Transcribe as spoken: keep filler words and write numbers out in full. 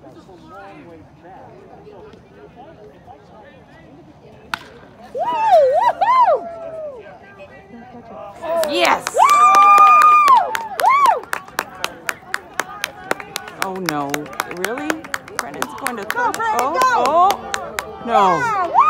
Yes! Oh no, really? Brennan's going to throw. Go, Brennan, oh, go! oh, no.